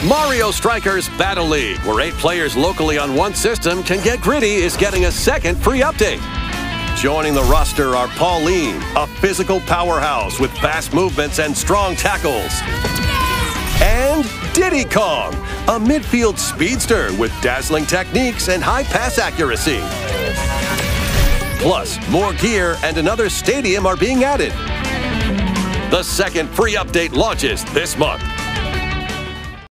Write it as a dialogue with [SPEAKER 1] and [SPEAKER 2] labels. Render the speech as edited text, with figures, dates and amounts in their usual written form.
[SPEAKER 1] Mario Strikers Battle League, where 8 players locally on one system can get gritty, is getting a second free update. Joining the roster are Pauline, a physical powerhouse with fast movements and strong tackles. And Diddy Kong, a midfield speedster with dazzling techniques and high pass accuracy. Plus, more gear and another stadium are being added. The second free update launches this month.